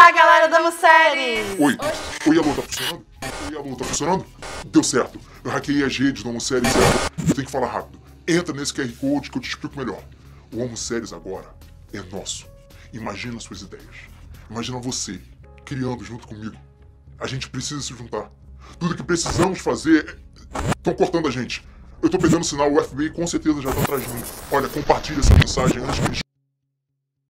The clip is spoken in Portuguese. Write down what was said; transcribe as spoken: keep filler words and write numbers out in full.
Olá, galera da Amoséries! Oi, oi, alô, tá funcionando? Oi, alô, tá funcionando? Deu certo. Eu hackeei as redes do Amoséries e agora eu tenho que falar rápido. Entra nesse Q R Code que eu te explico melhor. O Amoséries agora é nosso. Imagina suas ideias. Imagina você criando junto comigo. A gente precisa se juntar. Tudo que precisamos fazer... Estão cortando a gente. Eu tô perdendo sinal, o F B I com certeza já tá atrás de mim. Olha, compartilha essa mensagem antes que eles